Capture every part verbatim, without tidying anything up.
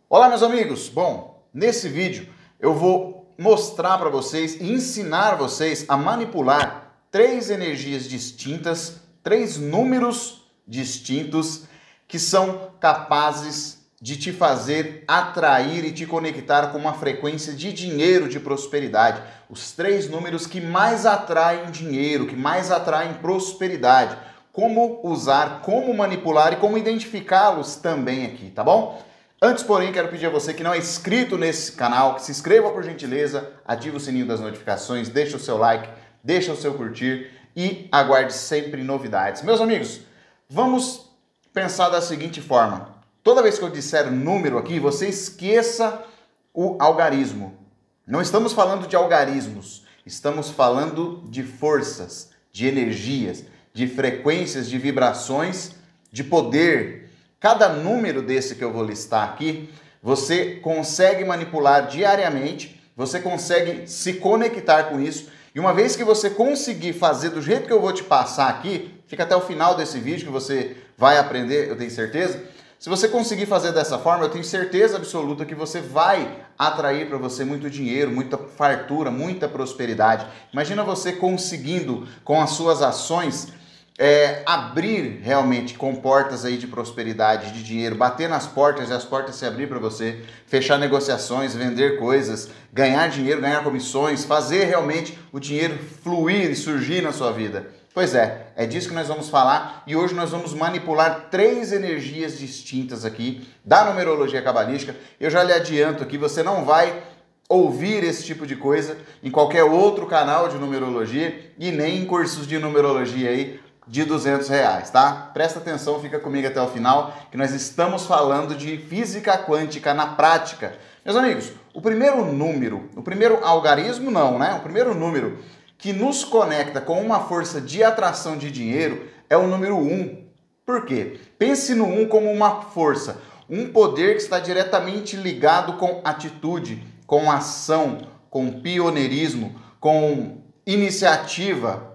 Olá, meus amigos! Bom, nesse vídeo eu vou mostrar para vocês e ensinar vocês a manipular três energias distintas, três números distintos que são capazes de te fazer atrair e te conectar com uma frequência de dinheiro, de prosperidade. Os três números que mais atraem dinheiro, que mais atraem prosperidade. Como usar, como manipular e como identificá-los também aqui, tá bom? Antes, porém, quero pedir a você que não é inscrito nesse canal, que se inscreva por gentileza, ative o sininho das notificações, deixa o seu like, deixa o seu curtir e aguarde sempre novidades. Meus amigos, vamos pensar da seguinte forma. Toda vez que eu disser número aqui, você esqueça o algarismo. Não estamos falando de algarismos, estamos falando de forças, de energias, de frequências, de vibrações, de poder. Cada número desse que eu vou listar aqui, você consegue manipular diariamente, você consegue se conectar com isso, e uma vez que você conseguir fazer do jeito que eu vou te passar aqui, fica até o final desse vídeo que você vai aprender, eu tenho certeza. Se você conseguir fazer dessa forma, eu tenho certeza absoluta que você vai atrair para você muito dinheiro, muita fartura, muita prosperidade. Imagina você conseguindo, com as suas ações, É, abrir realmente com portas aí de prosperidade, de dinheiro, bater nas portas e as portas se abrir para você, fechar negociações, vender coisas, ganhar dinheiro, ganhar comissões, fazer realmente o dinheiro fluir e surgir na sua vida. Pois é, é disso que nós vamos falar e hoje nós vamos manipular três energias distintas aqui da numerologia cabalística. Eu já lhe adianto aqui, você não vai ouvir esse tipo de coisa em qualquer outro canal de numerologia e nem em cursos de numerologia aí de duzentos reais, tá? Presta atenção, fica comigo até o final, que nós estamos falando de física quântica na prática. Meus amigos, o primeiro número, o primeiro algarismo não, né? O primeiro número que nos conecta com uma força de atração de dinheiro é o número um. Por quê? Pense no um como uma força, um poder que está diretamente ligado com atitude, com ação, com pioneirismo, com iniciativa,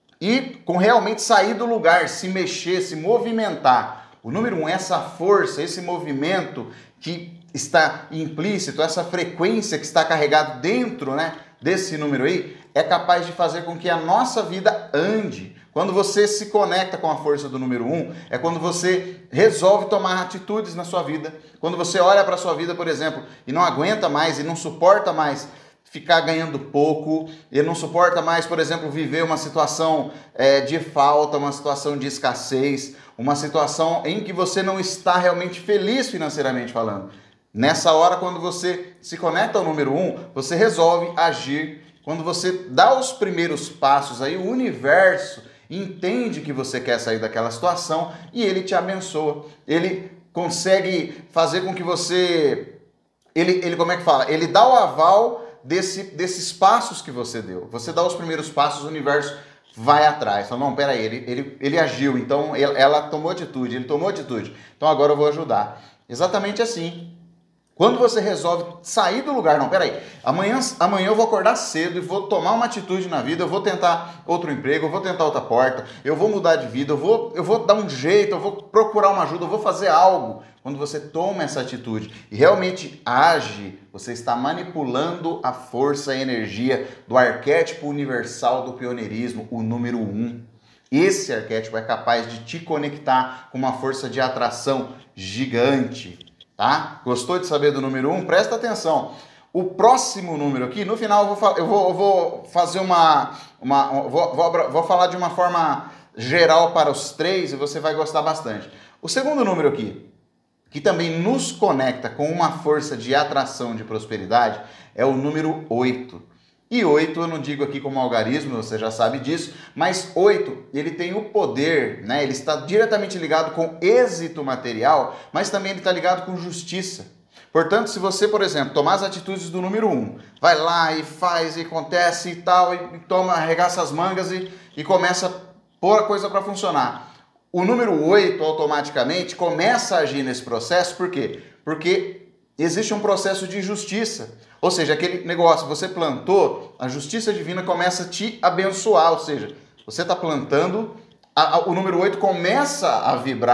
e com realmente sair do lugar, se mexer, se movimentar. O número um, essa força, esse movimento que está implícito, essa frequência que está carregado dentro, né, desse número aí, é capaz de fazer com que a nossa vida ande. Quando você se conecta com a força do número um, é quando você resolve tomar atitudes na sua vida. Quando você olha para a sua vida, por exemplo, e não aguenta mais, e não suporta mais ficar ganhando pouco, ele não suporta mais, por exemplo, viver uma situação é, de falta, uma situação de escassez, uma situação em que você não está realmente feliz financeiramente falando. Nessa hora, quando você se conecta ao número um, você resolve agir. Quando você dá os primeiros passos, aí o universo entende que você quer sair daquela situação e ele te abençoa. Ele consegue fazer com que você... Ele, ele como é que fala? Ele dá o aval Desse, desses passos que você deu. Você dá os primeiros passos, o universo vai atrás. Fala, não, peraí, ele, ele, ele agiu, então ele, ela tomou atitude, ele tomou atitude, então agora eu vou ajudar. Exatamente assim. Quando você resolve sair do lugar, não, peraí, amanhã, amanhã eu vou acordar cedo e vou tomar uma atitude na vida, eu vou tentar outro emprego, eu vou tentar outra porta, eu vou mudar de vida, eu vou, eu vou dar um jeito, eu vou procurar uma ajuda, eu vou fazer algo. Quando você toma essa atitude e realmente age, você está manipulando a força e a energia do arquétipo universal do pioneirismo, o número um. Esse arquétipo é capaz de te conectar com uma força de atração gigante. Tá? Gostou de saber do número um? Presta atenção. O próximo número aqui, no final eu vou, eu vou, eu vou fazer uma... uma vou, vou, vou falar de uma forma geral para os três e você vai gostar bastante. O segundo número aqui, que também nos conecta com uma força de atração de prosperidade, é o número oito. E oito eu não digo aqui como algarismo, você já sabe disso, mas oito, ele tem o poder, né? Ele está diretamente ligado com êxito material, mas também ele está ligado com justiça. Portanto, se você, por exemplo, tomar as atitudes do número um, vai lá e faz, e acontece e tal, e toma, arregaça as mangas e, e começa a pôr a coisa para funcionar. O número oito, automaticamente, começa a agir nesse processo, por quê? Porque existe um processo de justiça. Ou seja, aquele negócio, você plantou, a justiça divina começa a te abençoar. Ou seja, você está plantando, a, a, o número oito começa a vibrar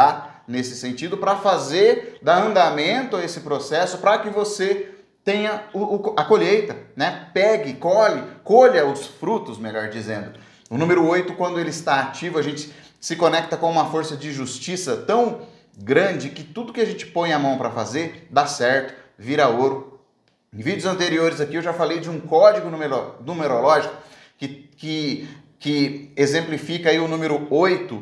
nesse sentido para fazer dar andamento a esse processo para que você tenha o, o, a colheita, né? Pegue, colhe, colha os frutos, melhor dizendo. O número oito, quando ele está ativo, a gente se conecta com uma força de justiça tão grande que tudo que a gente põe a mão para fazer dá certo, vira ouro. Em vídeos anteriores aqui eu já falei de um código numero, numerológico que, que, que exemplifica aí o número oito,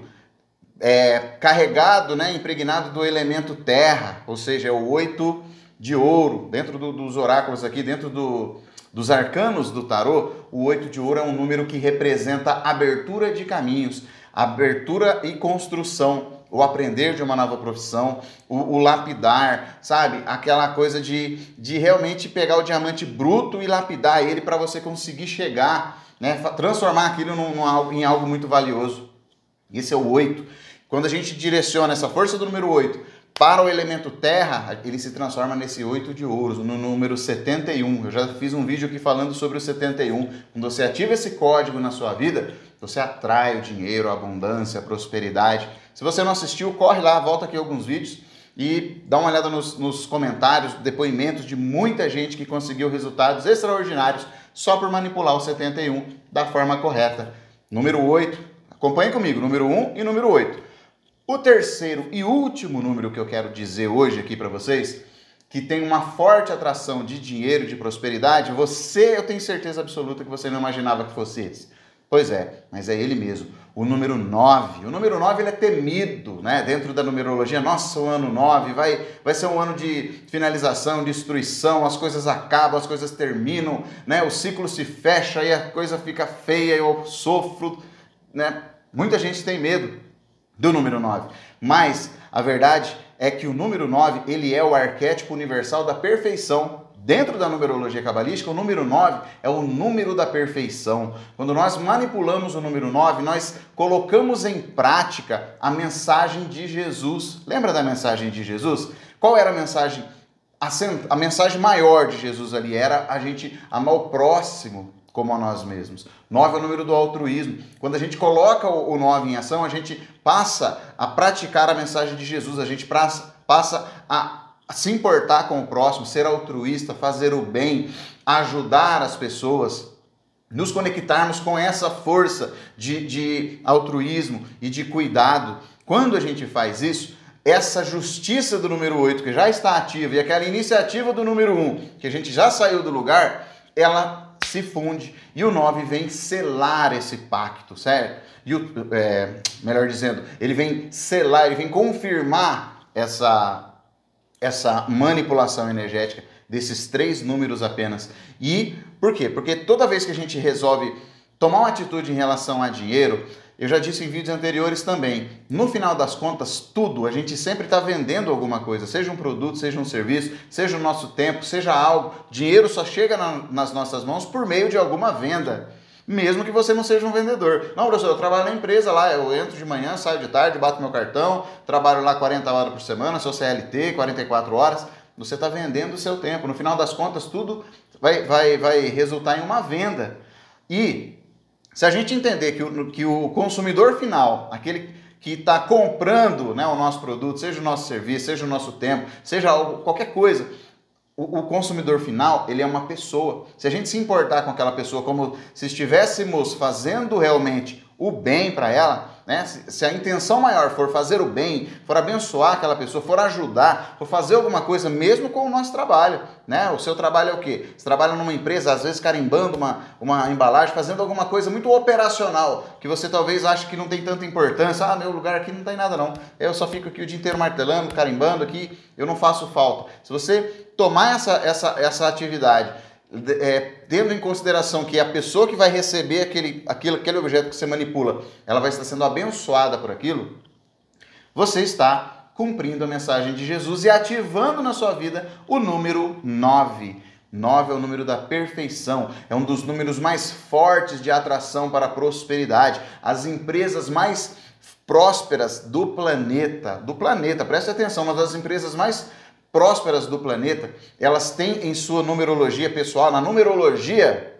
é, carregado, né, impregnado do elemento terra, ou seja, é o oito de ouro. Dentro do, dos oráculos aqui, dentro do, dos arcanos do tarô, o oito de ouro é um número que representa abertura de caminhos, abertura e construção, o aprender de uma nova profissão, o, o lapidar, sabe? Aquela coisa de, de realmente pegar o diamante bruto e lapidar ele para você conseguir chegar, né? Transformar aquilo num, num, em algo muito valioso. Esse é o oito. Quando a gente direciona essa força do número oito para o elemento terra, ele se transforma nesse oito de ouros, no número setenta e um. Eu já fiz um vídeo aqui falando sobre o setenta e um. Quando você ativa esse código na sua vida, você atrai o dinheiro, a abundância, a prosperidade. Se você não assistiu, corre lá, volta aqui alguns vídeos e dá uma olhada nos, nos comentários, depoimentos de muita gente que conseguiu resultados extraordinários só por manipular o setenta e um da forma correta. Número oito, acompanhe comigo, número um e número oito. O terceiro e último número que eu quero dizer hoje aqui para vocês, que tem uma forte atração de dinheiro, de prosperidade, você, eu tenho certeza absoluta que você não imaginava que fosse esse. Pois é, mas é ele mesmo, o número nove. O número nove ele é temido, né? Dentro da numerologia. Nossa, o ano nove vai, vai ser um ano de finalização, destruição, as coisas acabam, as coisas terminam, né? O ciclo se fecha e a coisa fica feia, eu sofro, né? Muita gente tem medo do número nove, mas a verdade é que o número nove ele é o arquétipo universal da perfeição. Dentro da numerologia cabalística, o número nove é o número da perfeição. Quando nós manipulamos o número nove, nós colocamos em prática a mensagem de Jesus. Lembra da mensagem de Jesus? Qual era a mensagem? A, a mensagem maior de Jesus ali era a gente amar o próximo como a nós mesmos. nove é o número do altruísmo. Quando a gente coloca o nove em ação, a gente passa a praticar a mensagem de Jesus, a gente passa a se importar com o próximo, ser altruísta, fazer o bem, ajudar as pessoas, nos conectarmos com essa força de, de altruísmo e de cuidado. Quando a gente faz isso, essa justiça do número oito, que já está ativa, e aquela iniciativa do número um, que a gente já saiu do lugar, ela se funde e o nove vem selar esse pacto, certo? E o, é, melhor dizendo, ele vem selar, ele vem confirmar essa essa manipulação energética desses três números apenas. E por quê? Porque toda vez que a gente resolve tomar uma atitude em relação a dinheiro, eu já disse em vídeos anteriores também, no final das contas, tudo, a gente sempre está vendendo alguma coisa, seja um produto, seja um serviço, seja o nosso tempo, seja algo, dinheiro só chega na, nas nossas mãos por meio de alguma venda. Mesmo que você não seja um vendedor. Não, professor, eu trabalho na empresa lá, eu entro de manhã, saio de tarde, bato meu cartão, trabalho lá quarenta horas por semana, sou C L T, quarenta e quatro horas. Você está vendendo o seu tempo. No final das contas, tudo vai, vai, vai resultar em uma venda. E se a gente entender que o, que o consumidor final, aquele que está comprando, né, o nosso produto, seja o nosso serviço, seja o nosso tempo, seja algo, qualquer coisa, o consumidor final, ele é uma pessoa. Se a gente se importar com aquela pessoa como se estivéssemos fazendo realmente o bem para ela, né? Se a intenção maior for fazer o bem, for abençoar aquela pessoa, for ajudar, for fazer alguma coisa, mesmo com o nosso trabalho, né? O seu trabalho é o quê? Você trabalha numa empresa, às vezes carimbando uma, uma embalagem, fazendo alguma coisa muito operacional, que você talvez ache que não tem tanta importância. Ah, meu lugar aqui não tem nada não. Eu só fico aqui o dia inteiro martelando, carimbando aqui, eu não faço falta. Se você tomar essa, essa, essa atividade, é, tendo em consideração que a pessoa que vai receber aquele, aquele, aquele objeto que você manipula, ela vai estar sendo abençoada por aquilo, você está cumprindo a mensagem de Jesus e ativando na sua vida o número nove. nove é o número da perfeição, é um dos números mais fortes de atração para a prosperidade. As empresas mais prósperas do planeta, do planeta, preste atenção, uma das empresas mais prósperas do planeta, elas têm em sua numerologia pessoal, na numerologia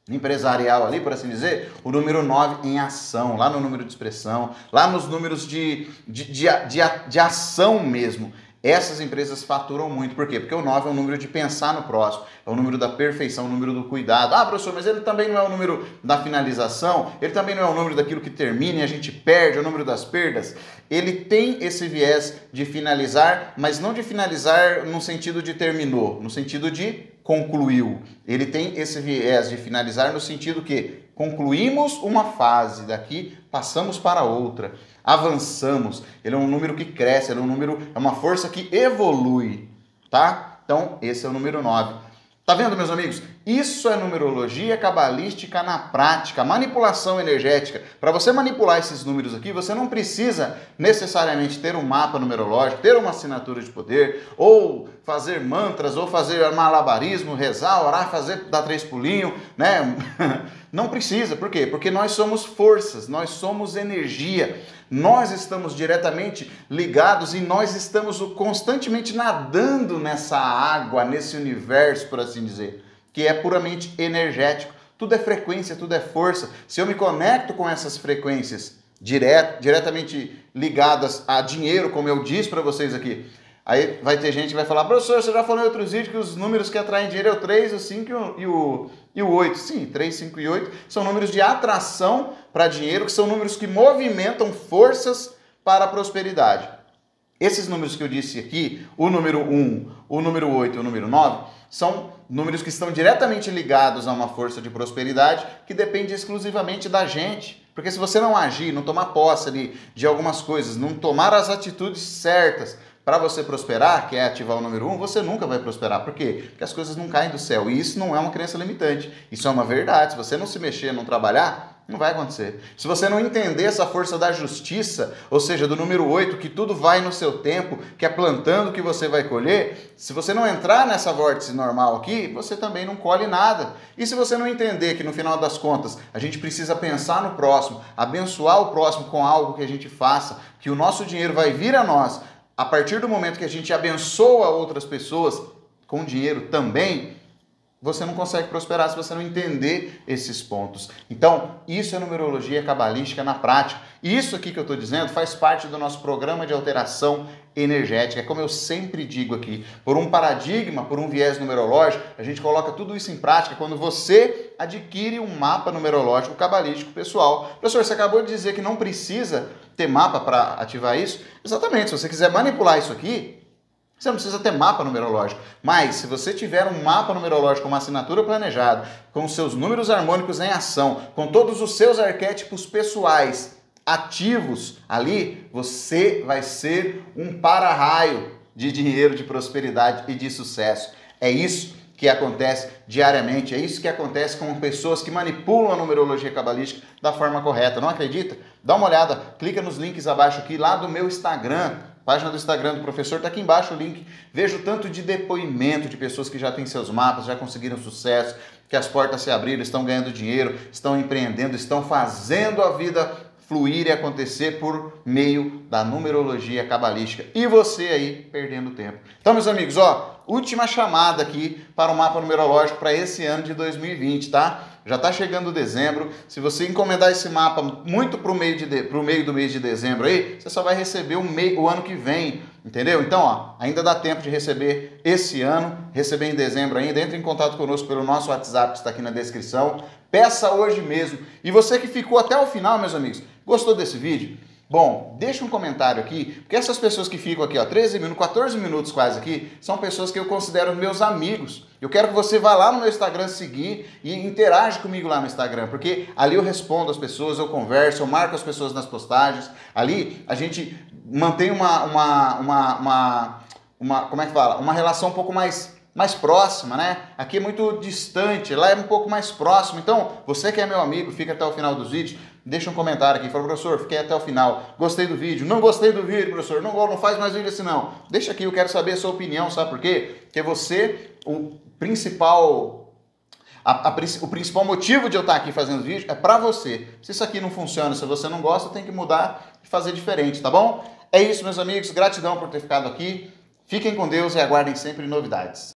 empresarial ali, por assim dizer, o número nove em ação, lá no número de expressão, lá nos números de, de, de, de, de ação mesmo. Essas empresas faturam muito. Por quê? Porque o nove é o número de pensar no próximo, é o número da perfeição, o número do cuidado. Ah, professor, mas ele também não é o número da finalização, ele também não é o número daquilo que termina e a gente perde, é o número das perdas. Ele tem esse viés de finalizar, mas não de finalizar no sentido de terminou, no sentido de concluiu. Ele tem esse viés de finalizar no sentido que concluímos uma fase, daqui passamos para outra, avançamos. Ele é um número que cresce, ele é um número, é uma força que evolui, tá? Então, esse é o número nove. Tá vendo, meus amigos? Isso é numerologia cabalística na prática, manipulação energética. Para você manipular esses números aqui, você não precisa necessariamente ter um mapa numerológico, ter uma assinatura de poder, ou fazer mantras, ou fazer malabarismo, rezar, orar, fazer, dar três pulinhos, né? Não precisa. Por quê? Porque nós somos forças, nós somos energia. Nós estamos diretamente ligados e nós estamos constantemente nadando nessa água, nesse universo, por assim dizer, que é puramente energético. Tudo é frequência, tudo é força. Se eu me conecto com essas frequências direto, diretamente ligadas a dinheiro, como eu disse para vocês aqui, aí vai ter gente que vai falar, professor, você já falou em outros vídeos que os números que atraem dinheiro é o três, o cinco e o, e o oito. Sim, três, cinco e oito são números de atração para dinheiro, que são números que movimentam forças para a prosperidade. Esses números que eu disse aqui, o número um, o número oito e o número nove, são números que estão diretamente ligados a uma força de prosperidade que depende exclusivamente da gente. Porque se você não agir, não tomar posse ali de algumas coisas, não tomar as atitudes certas para você prosperar, que é ativar o número um, você nunca vai prosperar. Por quê? Porque as coisas não caem do céu. E isso não é uma crença limitante. Isso é uma verdade. Se você não se mexer, não trabalhar, não vai acontecer. Se você não entender essa força da justiça, ou seja, do número oito, que tudo vai no seu tempo, que é plantando que você vai colher, se você não entrar nessa vórtice normal aqui, você também não colhe nada. E se você não entender que no final das contas a gente precisa pensar no próximo, abençoar o próximo com algo que a gente faça, que o nosso dinheiro vai vir a nós, a partir do momento que a gente abençoa outras pessoas com dinheiro também, você não consegue prosperar se você não entender esses pontos. Então, isso é numerologia cabalística na prática. E isso aqui que eu estou dizendo faz parte do nosso programa de alteração energética. Como eu sempre digo aqui, por um paradigma, por um viés numerológico, a gente coloca tudo isso em prática quando você adquire um mapa numerológico cabalístico pessoal. Professor, você acabou de dizer que não precisa ter mapa para ativar isso? Exatamente, se você quiser manipular isso aqui, você não precisa ter mapa numerológico, mas se você tiver um mapa numerológico, uma assinatura planejada, com os seus números harmônicos em ação, com todos os seus arquétipos pessoais ativos ali, você vai ser um para-raio de dinheiro, de prosperidade e de sucesso. É isso que acontece diariamente, é isso que acontece com pessoas que manipulam a numerologia cabalística da forma correta. Não acredita? Dá uma olhada, clica nos links abaixo aqui, lá do meu Instagram. Página do Instagram do professor, está aqui embaixo o link. Vejo tanto de depoimento de pessoas que já têm seus mapas, já conseguiram sucesso, que as portas se abriram, estão ganhando dinheiro, estão empreendendo, estão fazendo a vida fluir e acontecer por meio da numerologia cabalística. E você aí perdendo tempo. Então, meus amigos, ó, última chamada aqui para o mapa numerológico para esse ano de dois mil e vinte, tá? Já está chegando dezembro. Se você encomendar esse mapa muito para o meio, de, pro meio do mês de dezembro aí, você só vai receber o, mei, o ano que vem, entendeu? Então, ó, ainda dá tempo de receber esse ano, receber em dezembro ainda. Entre em contato conosco pelo nosso WhatsApp que está aqui na descrição. Peça hoje mesmo. E você que ficou até o final, meus amigos, gostou desse vídeo? Bom, deixa um comentário aqui, porque essas pessoas que ficam aqui, ó, treze minutos, quatorze minutos quase aqui, são pessoas que eu considero meus amigos. Eu quero que você vá lá no meu Instagram seguir e interage comigo lá no Instagram, porque ali eu respondo as pessoas, eu converso, eu marco as pessoas nas postagens. Ali a gente mantém uma, uma, uma, uma, uma como é que fala? Uma relação um pouco mais... mais próxima, né? Aqui é muito distante, lá é um pouco mais próximo. Então, você que é meu amigo, fica até o final dos vídeos, deixa um comentário aqui, fala, professor, fiquei até o final, gostei do vídeo, não gostei do vídeo, professor, não, não faz mais vídeo assim não. Deixa aqui, eu quero saber a sua opinião, sabe por quê? Porque você, o principal, a, a, o principal motivo de eu estar aqui fazendo vídeo é pra você. Se isso aqui não funciona, se você não gosta, tem que mudar e fazer diferente, tá bom? É isso, meus amigos, gratidão por ter ficado aqui. Fiquem com Deus e aguardem sempre novidades.